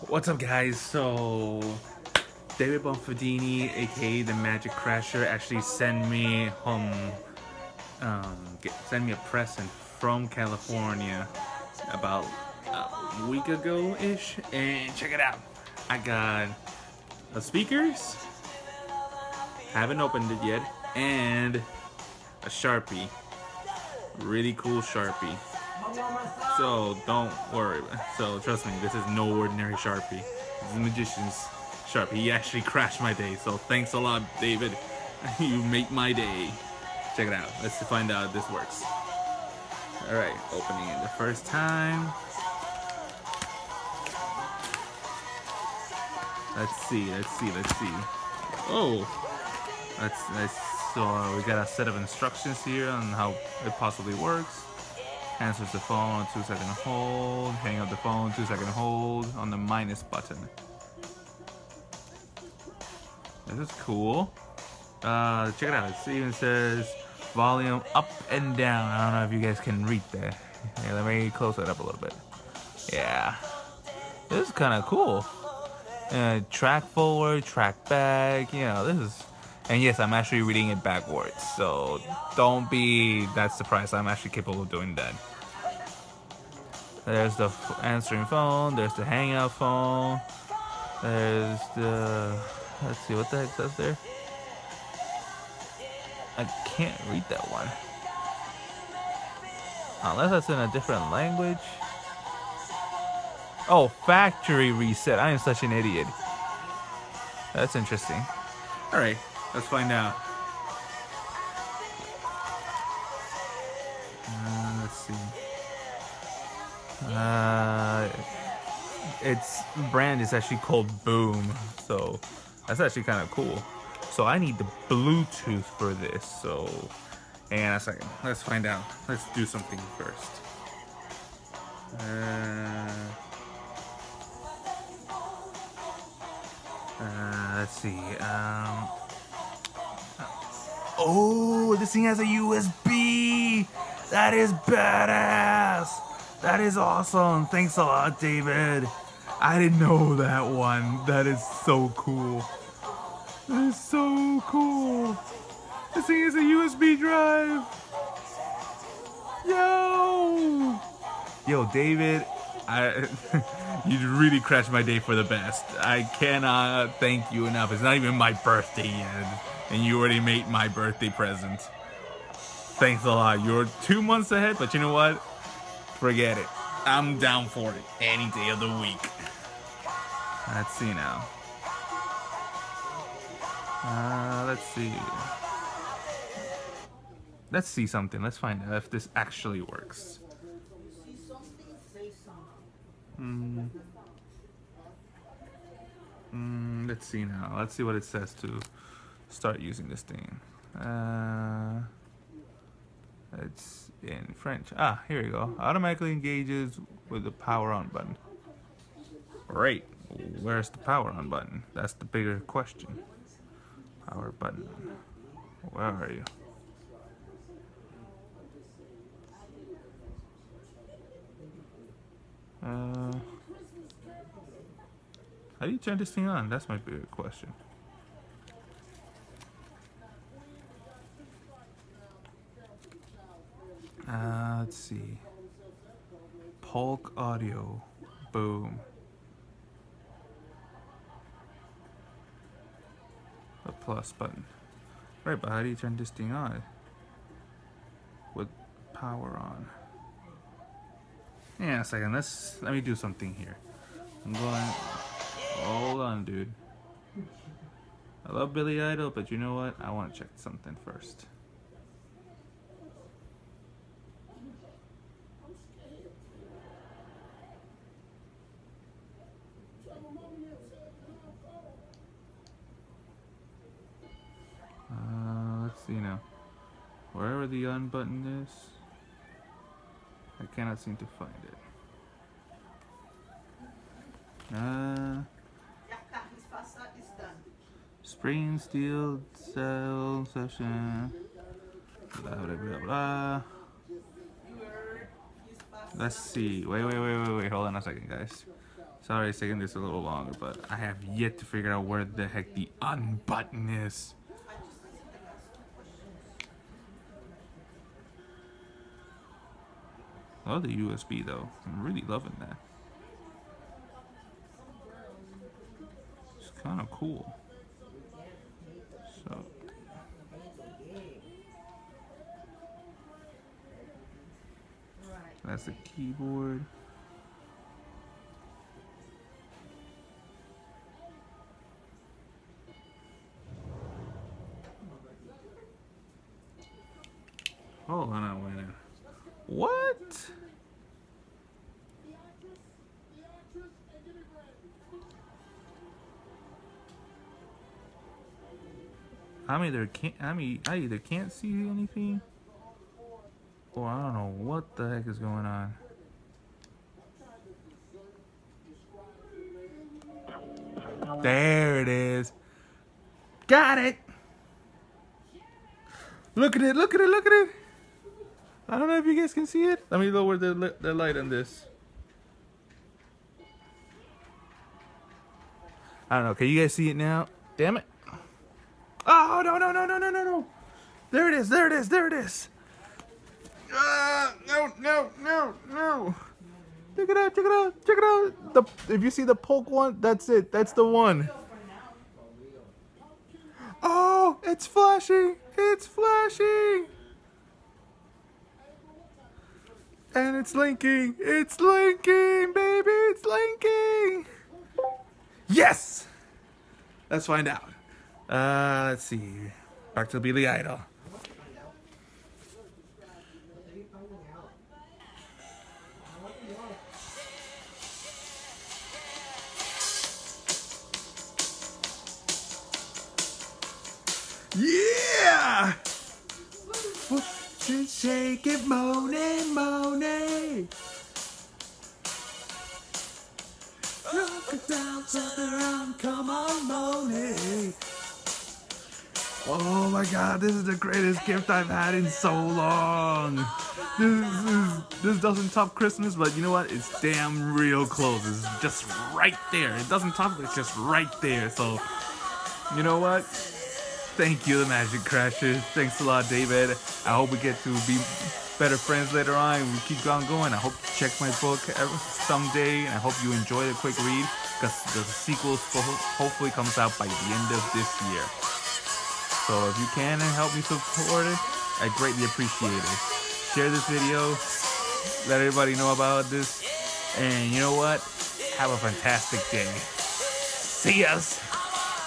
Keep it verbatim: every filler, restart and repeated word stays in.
What's up, guys? So David Bonfadini, aka the Magic Crasher, actually sent me home, um, get, sent me a present from California about a week ago ish, and check it out. I got a speakers, haven't opened it yet, and a Sharpie, really cool Sharpie. So don't worry. So trust me, this is no ordinary Sharpie. This is a magician's Sharpie. He actually crashed my day. So thanks a lot, David. You make my day. Check it out. Let's find out if this works. Alright, opening it the first time. Let's see, let's see, let's see. Oh! That's, that's, so uh, we got a set of instructions here on how it possibly works. Answers the phone, two second hold. Hang up the phone, two second hold on the minus button. This is cool. Uh, check it out. It even says volume up and down. I don't know if you guys can read that. Here, let me close it up a little bit. Yeah, this is kind of cool. Uh, track forward, track back. You know, this is. And yes, I'm actually reading it backwards, so don't be that surprised. I'm actually capable of doing that. There's the answering phone, there's the hangout phone, there's the, let's see, what the heck says there? I can't read that one. Unless that's in a different language. Oh, factory reset. I am such an idiot. That's interesting. Alright. Let's find out. Uh, let's see. Uh, its brand is actually called Boom, so that's actually kind of cool. So I need the Bluetooth for this. So, hang on a second. Let's find out. Let's do something first. Uh, uh, let's see. Um. Oh, this thing has a U S B! That is badass! That is awesome! Thanks a lot, David! I didn't know that one. That is so cool. That is so cool! This thing is a U S B drive! Yo! Yo, David, I you really crashed my day for the best. I cannot thank you enough. It's not even my birthday yet. And you already made my birthday present. Thanks a lot. You're two months ahead, but you know what? Forget it. I'm down for it any day of the week. Let's see now. Uh, let's see. Let's see something. Let's find out if this actually works. Hmm. Mm, let's see now. Let's see what it says to start using this thing. Uh, it's in French. Ah, here we go. Automatically engages with the power on button. Great. Where's the power on button? That's the bigger question. Power button. Where are you? Uh, how do you turn this thing on? That's my bigger question. Uh, let's see. Polk audio. Boom. The plus button. Right, but how do you turn this thing on? With power on. Yeah, a second. Let's let me do something here. I'm going. Hold on, dude. I love Billy Idol, but you know what? I want to check something first. Uh, let's see now. Wherever the on button is, I cannot seem to find it. Uh, spring, steel, cell, session, blah, blah, blah, blah. Let's see. Wait, wait, wait, wait, wait. Hold on a second, guys. Sorry it's taking this a little longer, but I have yet to figure out where the heck the unbutton is. I love the U S B though. I'm really loving that. It's kind of cool. So that's the keyboard. Hold on a minute. What? I either can't. I mean, I either can't see anything, or I don't know what the heck is going on. There it is. Got it. Look at it. Look at it. Look at it. I don't know if you guys can see it. Let me lower the the light on this. I don't know. Can you guys see it now? Damn it. Oh, no, no, no, no, no, no, no. There it is. There it is. There it is. Uh, no, no, no, no. Check it out. Check it out. Check it out. The, if you see the poke one, that's it. That's the one. Oh, it's flashing. It's flashing. And it's linking. It's linking, baby. It's linking. Yes. Let's find out. Uh, let's see. Back to Billy Idol. Yeah! Shake it, Monet, Monet. Rock it down, turn around, come on, Monet. Oh my God, this is the greatest gift I've had in so long. This is, this doesn't top Christmas, but you know what? It's damn real close. It's just right there. It doesn't top, but it's just right there. So, you know what? Thank you, the Magic Crashers. Thanks a lot, David. I hope we get to be better friends later on and we keep on going. I hope you check my book someday, and I hope you enjoy the quick read, because the sequel hopefully comes out by the end of this year. So if you can and help me support it, I greatly appreciate it. Share this video, let everybody know about this, and you know what? Have a fantastic day. See us!